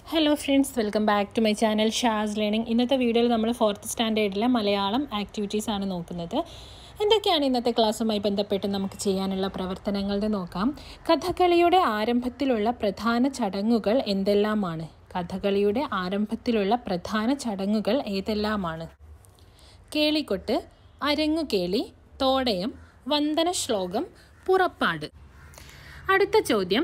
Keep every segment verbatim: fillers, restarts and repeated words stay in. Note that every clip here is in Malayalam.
Hello friends, welcome back to my channel Sha'z learning. ഇന്നത്തെ വീഡിയോയിൽ നമ്മൾ ഫോർത്ത് സ്റ്റാൻഡേർഡിലെ മലയാളം ആക്ടിവിറ്റീസ് ആണ് നോക്കുന്നത്. എന്തൊക്കെയാണ് ഇന്നത്തെ ക്ലാസ്സുമായി ബന്ധപ്പെട്ട് നമുക്ക് ചെയ്യാനുള്ള പ്രവർത്തനങ്ങൾ നോക്കാം. കഥകളിയുടെ ആരംഭത്തിലുള്ള പ്രധാന ചടങ്ങുകൾ എന്തെല്ലാമാണ്? കഥകളിയുടെ ആരംഭത്തിലുള്ള പ്രധാന ചടങ്ങുകൾ ഏതെല്ലാമാണ്? കേളികൊട്ട്, അരങ്ങുകേളി, തോടയം, വന്ദന ശ്ലോകം, പുറപ്പാട്. അടുത്ത ചോദ്യം,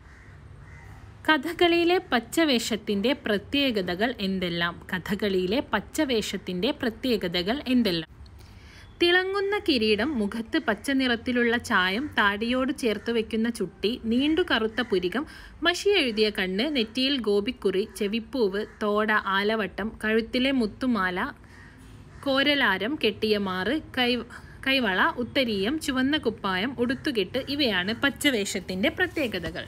കഥകളിയിലെ പച്ചവേഷത്തിൻ്റെ പ്രത്യേകതകൾ എന്തെല്ലാം? കഥകളിയിലെ പച്ചവേഷത്തിൻ്റെ പ്രത്യേകതകൾ എന്തെല്ലാം? തിളങ്ങുന്ന കിരീടം, മുഖത്ത് പച്ച നിറത്തിലുള്ള ചായം, താടിയോട് ചേർത്ത് വയ്ക്കുന്ന ചുട്ടി, നീണ്ടു കറുത്ത പുരികം, മഷി എഴുതിയ കണ്ണ്, നെറ്റിയിൽ ഗോപിക്കുറി, ചെവിപ്പൂവ്, തോട, ആലവട്ടം, കഴുത്തിലെ മുത്തുമാല, കോരലാരം, കെട്ടിയ മാറ്, കൈ കൈവള, ഉത്തരീയം, ചുവന്ന കുപ്പായം, ഉടുത്തുകെട്ട് ഇവയാണ് പച്ചവേഷത്തിൻ്റെ പ്രത്യേകതകൾ.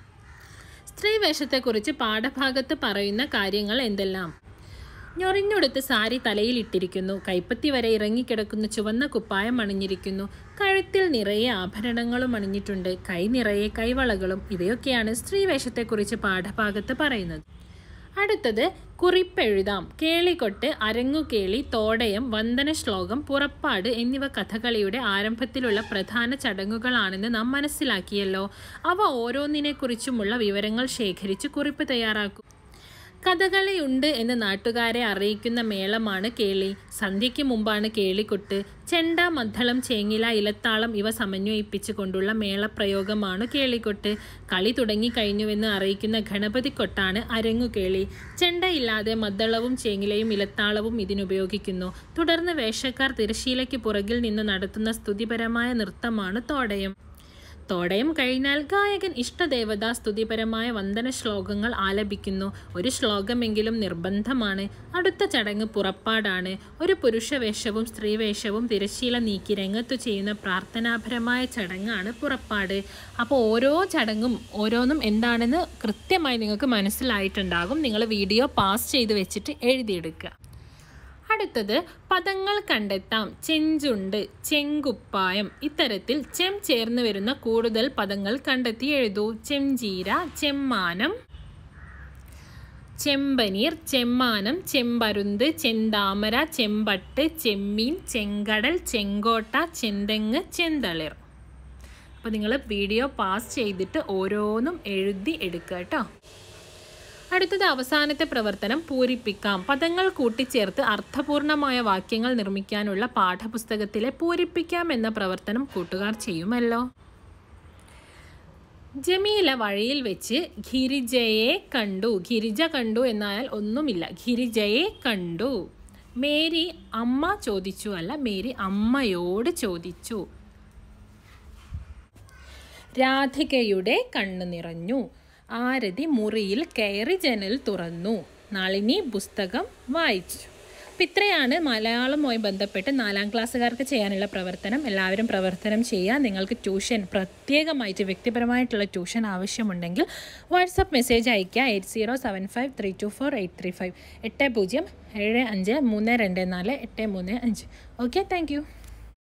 സ്ത്രീവേഷത്തെക്കുറിച്ച് പാഠഭാഗത്ത് പറയുന്ന കാര്യങ്ങൾ എന്തെല്ലാം? ഞൊറിഞ്ഞൊടുത്ത് സാരി തലയിൽ ഇട്ടിരിക്കുന്നു, കൈപ്പത്തി വരെ ഇറങ്ങിക്കിടക്കുന്ന ചുവന്ന കുപ്പായം അണിഞ്ഞിരിക്കുന്നു, കഴുത്തിൽ നിറയെ ആഭരണങ്ങളും അണിഞ്ഞിട്ടുണ്ട്, കൈ നിറയെ കൈവളകളും. ഇവയൊക്കെയാണ് സ്ത്രീവേഷത്തെക്കുറിച്ച് പാഠഭാഗത്ത് പറയുന്നത്. അടുത്തത് കുറിപ്പെഴുതാം. കേളികൊട്ട്, അരങ്ങുകേളി, തോടയം, വന്ദന ശ്ലോകം, പുറപ്പാട് എന്നിവ കഥകളിയുടെ ആരംഭത്തിലുള്ള പ്രധാന ചടങ്ങുകളാണെന്ന് നാം മനസ്സിലാക്കിയല്ലോ. അവ ഓരോന്നിനെക്കുറിച്ചുമുള്ള വിവരങ്ങൾ ശേഖരിച്ച് കുറിപ്പ് തയ്യാറാക്കും. കഥകളിയുണ്ട് എന്ന് നാട്ടുകാരെ അറിയിക്കുന്ന മേളമാണ് കേളി. സന്ധ്യയ്ക്ക് മുമ്പാണ് കേളികൊട്ട്. ചെണ്ട, മദ്ദളം, ചേങ്ങില, ഇലത്താളം ഇവ സമന്വയിപ്പിച്ചു കൊണ്ടുള്ള മേളപ്രയോഗമാണ് കേളികൊട്ട്. കളി തുടങ്ങിക്കഴിഞ്ഞുവെന്ന് അറിയിക്കുന്ന ഗണപതിക്കൊട്ടാണ് അരങ്ങുകേളി. ചെണ്ടയില്ലാതെ മദ്ദളവും ചേങ്ങിലയും ഇലത്താളവും ഇതിനുപയോഗിക്കുന്നു. തുടർന്ന് വേഷക്കാർ തിരശ്ശീലയ്ക്ക് പുറകിൽ നിന്ന് നടത്തുന്ന സ്തുതിപരമായ നൃത്തമാണ് തോടയം. തോടയം കഴിഞ്ഞാൽ ഗായകൻ ഇഷ്ടദേവതാ സ്തുതിപരമായ വന്ദന ശ്ലോകങ്ങൾ ആലപിക്കുന്നു. ഒരു ശ്ലോകമെങ്കിലും നിർബന്ധമാണ്. അടുത്ത ചടങ്ങ് പുറപ്പാടാണ്. ഒരു പുരുഷവേഷവും സ്ത്രീവേഷവും തിരശ്ശീല നീക്കി രംഗത്തു ചെയ്യുന്ന പ്രാർത്ഥനാപരമായ ചടങ്ങാണ് പുറപ്പാട്. അപ്പോൾ ഓരോ ചടങ്ങും ഓരോന്നും എന്താണെന്ന് കൃത്യമായി നിങ്ങൾക്ക് മനസ്സിലായിട്ടുണ്ടാകും. നിങ്ങൾ വീഡിയോ പാസ് ചെയ്ത് വെച്ചിട്ട് എഴുതിയെടുക്കുക. അടുത്തത് പദങ്ങൾ കണ്ടെത്താം. ചെഞ്ചുണ്ട്, ചെങ്കുപ്പായം. ഇത്തരത്തിൽ ചെം ചേർന്ന് വരുന്ന കൂടുതൽ പദങ്ങൾ കണ്ടെത്തി എഴുതൂ. ചെംചീര, ചെമ്മാനം, ചെമ്പനീർ, ചെമ്മാനം, ചെമ്പരുന്ത്, ചെന്താമര, ചെമ്പട്ട്, ചെമ്മീൻ, ചെങ്കടൽ, ചെങ്കോട്ട, ചെന്തെങ്ങ്, ചെന്തളിർ. അപ്പോൾ നിങ്ങൾ വീഡിയോ പാസ് ചെയ്തിട്ട് ഓരോന്നും എഴുതി എടുക്കുക കേട്ടോ. അടുത്തത് അവസാനത്തെ പ്രവർത്തനം പൂരിപ്പിക്കാം. പദങ്ങൾ കൂട്ടിച്ചേർത്ത് അർത്ഥപൂർണമായ വാക്യങ്ങൾ നിർമ്മിക്കാനുള്ള പാഠപുസ്തകത്തിലെ പൂരിപ്പിക്കാം എന്ന പ്രവർത്തനം കൂട്ടുകാർ ചെയ്യുമല്ലോ. ജമീല വഴിയിൽ വെച്ച് ഗിരിജയെ കണ്ടു. ഗിരിജ കണ്ടു എന്നായാൽ ഒന്നുമില്ല. ഗിരിജയെ കണ്ടു. മേരി അമ്മ ചോദിച്ചു അല്ല, മേരി അമ്മയോട് ചോദിച്ചു. രാധികയുടെ കണ്ണു നിറഞ്ഞു. ആരതി മുറിയിൽ കയറി ജനൽ തുറന്നു. നളിനി പുസ്തകം വായിച്ചു. അപ്പം ഇത്രയാണ് മലയാളവുമായി ബന്ധപ്പെട്ട് നാലാം ക്ലാസ്സുകാർക്ക് ചെയ്യാനുള്ള പ്രവർത്തനം. എല്ലാവരും പ്രവർത്തനം ചെയ്യുക. നിങ്ങൾക്ക് ട്യൂഷൻ പ്രത്യേകമായിട്ട് വ്യക്തിപരമായിട്ടുള്ള ട്യൂഷൻ ആവശ്യമുണ്ടെങ്കിൽ വാട്സപ്പ് മെസ്സേജ് അയയ്ക്കുക. Eight zero seven five three two four eight three five എട്ട് പൂജ്യം ഏഴ് അഞ്ച് മൂന്ന് രണ്ട് നാല് എട്ട് മൂന്ന് അഞ്ച്. Okay, thank U.